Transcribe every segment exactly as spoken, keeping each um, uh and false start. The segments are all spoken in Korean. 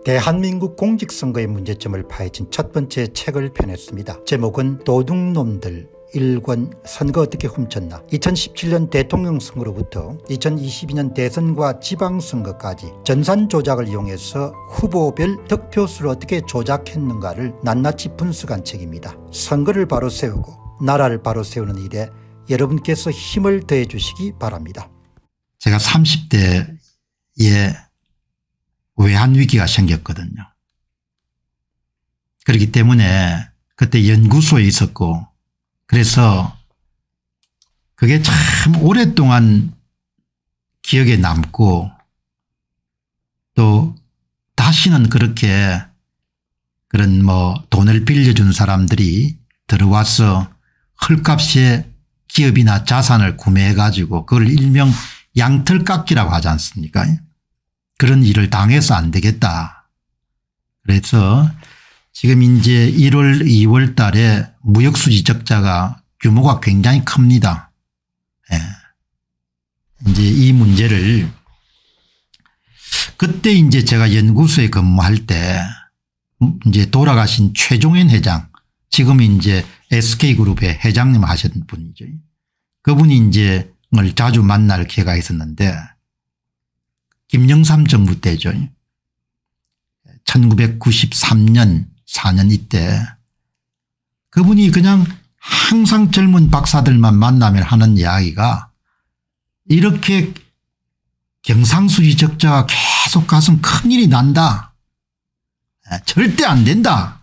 대한민국 공직선거의 문제점을 파헤친 첫 번째 책을 펴냈습니다. 제목은 도둑놈들 일 권 선거 어떻게 훔쳤나. 이천십칠 년 대통령 선거로부터 이천이십이 년 대선과 지방선거까지 전산 조작을 이용해서 후보별 득표수를 어떻게 조작했는가를 낱낱이 분석한 책입니다. 선거를 바로 세우고 나라를 바로 세우는 일에 여러분께서 힘을 더해 주시기 바랍니다. 제가 삼십 대에 외환위기가 생겼거든요. 그렇기 때문에 그때 연구소에 있었고, 그래서 그게 참 오랫동안 기억에 남고, 또 다시는 그렇게 그런 뭐 돈을 빌려준 사람들이 들어와서 헐값에 기업이나 자산을 구매해 가지고 그걸 일명 양털깎기라고 하지 않습니까? 그런 일을 당해서 안 되겠다. 그래서 지금 이제 일월 이월 달에 무역수지 적자가 규모가 굉장히 큽니다. 예. 이제 이 문제를 그때 이제 제가 연구소에 근무할 때 이제 돌아가신 최종현 회장, 지금 이제 에스케이그룹의 회장님 하셨던 분이죠. 그분이 이제 을 자주 만날 기회가 있었는데, 김영삼 정부 때죠. 천구백구십삼 년 사 년 이때 그분이 그냥 항상 젊은 박사들만 만나면 하는 이야기가, 이렇게 경상수지 적자가 계속 가서는 큰일이 난다. 절대 안 된다.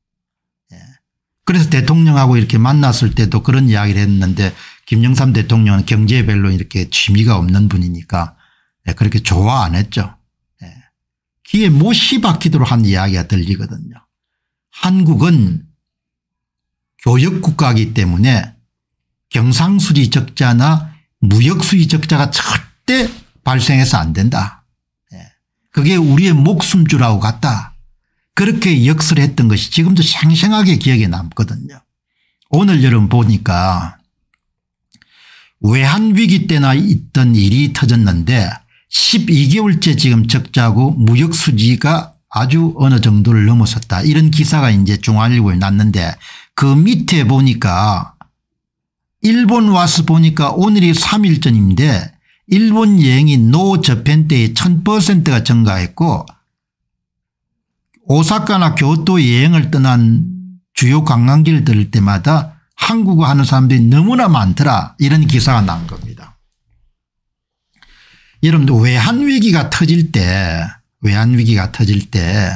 그래서 대통령하고 이렇게 만났을 때도 그런 이야기를 했는데, 김영삼 대통령은 경제에 별로 이렇게 취미가 없는 분이니까 그렇게 좋아 안 했죠. 귀에 못이 박히도록 한 이야기가 들리거든요. 한국은 교역국가이기 때문에 경상수지 적자나 무역수지 적자가 절대 발생해서 안 된다. 그게 우리의 목숨줄하고 같다. 그렇게 역설을 했던 것이 지금도 생생하게 기억에 남거든요. 오늘 여러분 보니까 외환위기 때나 있던 일이 터졌는데 십이 개월째 지금 적자고 무역수지가 아주 어느 정도를 넘어섰다, 이런 기사가 이제 중앙일보에 났는데, 그 밑에 보니까 일본 와서 보니까 오늘이 삼 일 전인데 일본 여행이 노 저펜 때에 천 퍼센트가 증가했고, 오사카나 교토 여행을 떠난 주요 관광지를 들을 때마다 한국어 하는 사람들이 너무나 많더라, 이런 기사가 난 겁니다. 여러분들 외환위기가 터질 때 외환위기가 터질 때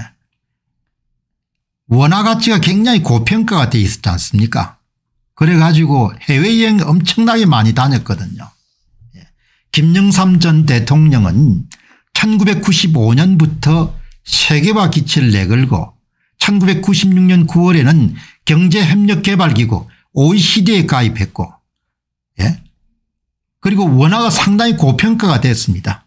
원화 가치가 굉장히 고평가가 돼 있었지 않습니까? 그래가지고 해외여행 엄청나게 많이 다녔거든요. 김영삼 전 대통령은 천구백구십오 년부터 세계화 기치를 내걸고 천구백구십육 년 구월에는 경제협력개발기구 오이시디에 가입했고, 예? 그리고 원화가 상당히 고평가가 됐습니다.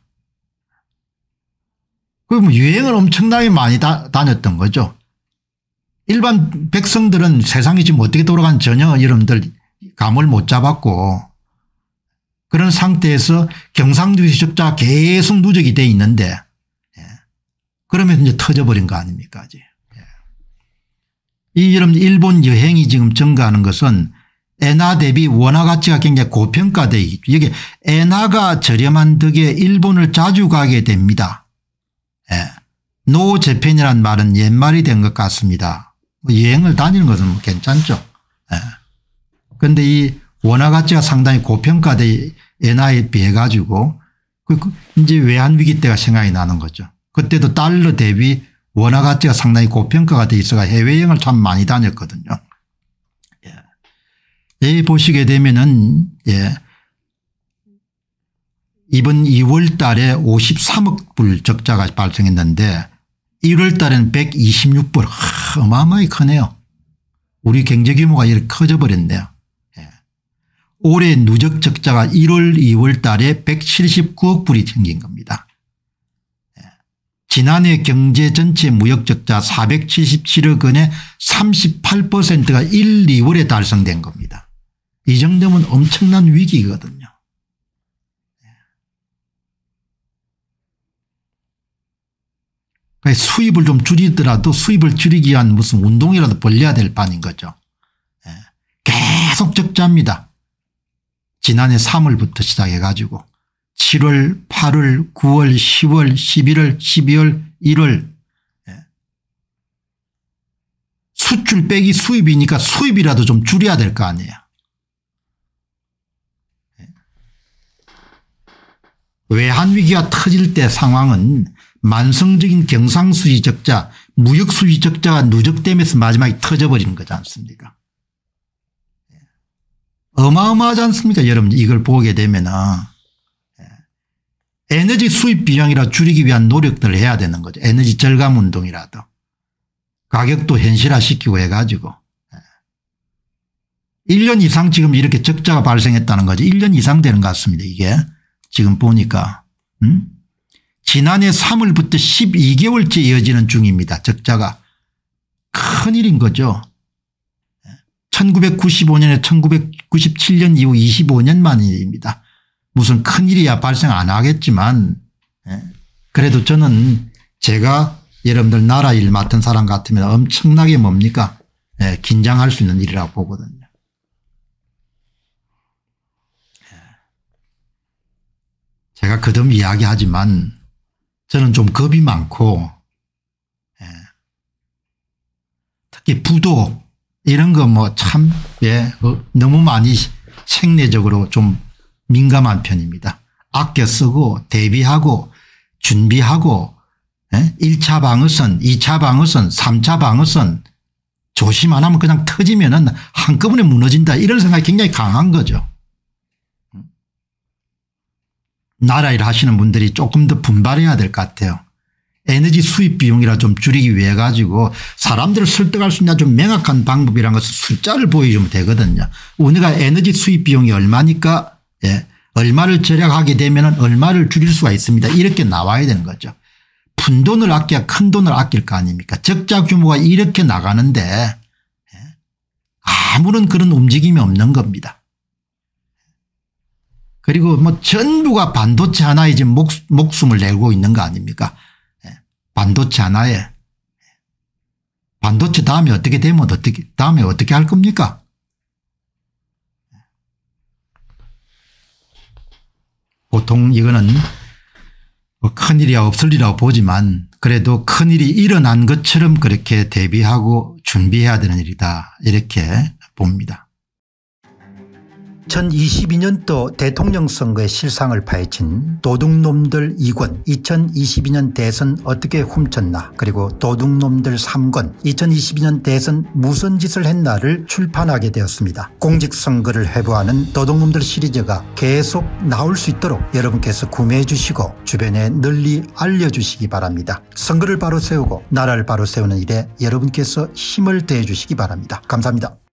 그럼 여행을 엄청나게 많이 다, 다녔던 거죠. 일반 백성들은 세상이 지금 어떻게 돌아가는지 전혀 여러분들 감을 못 잡았고, 그런 상태에서 경상수지 적자가 계속 누적이 돼 있는데, 예. 그러면 이제 터져버린 거 아닙니까? 이제. 예. 이 여러분 일본 여행이 지금 증가하는 것은 엔화 대비 원화 가치가 굉장히 고평가되어 있죠. 여기 엔화가 저렴한 덕에 일본을 자주 가게 됩니다. 예. 노 재팬이라는 말은 옛말이 된 것 같습니다. 여행을 다니는 것은 괜찮죠. 그런데 예. 이 원화 가치가 상당히 고평가돼 엔화에 비해 가지고 그 이제 외환위기 때가 생각이 나는 거죠. 그때도 달러 대비 원화 가치가 상당히 고평가가 돼 있어가 해외여행을 참 많이 다녔거든요. 예. 여기 보시게 되면은 예. 이번 이월 달에 오십삼억 불 적자가 발생했는데 일월 달에는 백이십육 불, 하, 어마어마하게 크네요. 우리 경제 규모가 이렇게 커져 버렸네요. 예. 올해 누적 적자가 일월 이월 달에 백칠십구억 불이 생긴 겁니다. 예. 지난해 경제 전체 무역 적자 사백칠십칠억 원의 삼십팔 퍼센트가 일, 이월에 달성된 겁니다. 이 정도면 엄청난 위기거든요. 수입을 좀 줄이더라도 수입을 줄이기 위한 무슨 운동이라도 벌려야 될 판인 거죠. 계속 적자입니다. 지난해 삼월부터 시작해 가지고 칠월 팔월 구월 십월 십일월 십이월 일월 수출 빼기 수입이니까 수입이라도 좀 줄여야 될 거 아니에요. 외환위기가 터질 때 상황은 만성적인 경상수지 적자, 무역수지 적자가 누적되면서 마지막에 터져버리는 거지 않습니까? 어마어마하지 않습니까? 여러분 이걸 보게 되면 에너지 수입 비용이라 줄이기 위한 노력들을 해야 되는 거죠. 에너지 절감 운동이라도. 가격도 현실화시키고 해가지고 일 년 이상 지금 이렇게 적자가 발생했다는 거죠. 일 년 이상 되는 것 같습니다. 이게 지금 보니까 음? 지난해 삼월부터 십이 개월째 이어지는 중입니다. 적자가. 큰일인 거죠. 천구백구십오 년에 천구백구십칠 년 이후 이십오 년 만입니다. 무슨 큰일이야 발생 안 하겠지만 그래도 저는 제가 여러분들 나라 일 맡은 사람 같으면 엄청나게 뭡니까 긴장할 수 있는 일이라고 보거든요. 제가 거듭 이야기하지만 저는 좀 겁이 많고 특히 부도 이런 거 뭐 참 예, 너무 많이 생리적으로 좀 민감한 편입니다. 아껴 쓰고 대비하고 준비하고 예? 일 차 방어선 이 차 방어선 삼 차 방어선 조심 안 하면 그냥 터지면은 한꺼번에 무너진다 이런 생각이 굉장히 강한 거죠. 나라 일 하시는 분들이 조금 더 분발해야 될 것 같아요. 에너지 수입 비용이라 좀 줄이기 위해 가지고 사람들을 설득할 수 있는 좀 명확한 방법이라는 것은 숫자를 보여주면 되거든요. 우리가 에너지 수입 비용이 얼마니까 예, 얼마를 절약하게 되면 얼마를 줄일 수가 있습니다. 이렇게 나와야 되는 거죠. 푼 돈을 아껴야 큰 돈을 아낄 거 아닙니까. 적자 규모가 이렇게 나가는데 예, 아무런 그런 움직임이 없는 겁니다. 그리고 뭐 전부가 반도체 하나에 지금 목, 목숨을 내고 있는 거 아닙니까. 반도체 하나에. 반도체 다음에 어떻게 되면 어떻게 다음에 어떻게 할 겁니까. 보통 이거는 뭐 큰일이야 없을리라고 보지만 그래도 큰일이 일어난 것처럼 그렇게 대비하고 준비해야 되는 일이다 이렇게 봅니다. 이천이십이 년도 대통령 선거의 실상을 파헤친 도둑놈들 이 권 이천이십이 년 대선 어떻게 훔쳤나 그리고 도둑놈들 삼 권 이천이십이 년 대선 무슨 짓을 했나를 출판하게 되었습니다. 공직선거를 해부하는 도둑놈들 시리즈가 계속 나올 수 있도록 여러분께서 구매해 주시고 주변에 널리 알려주시기 바랍니다. 선거를 바로 세우고 나라를 바로 세우는 일에 여러분께서 힘을 더해 주시기 바랍니다. 감사합니다.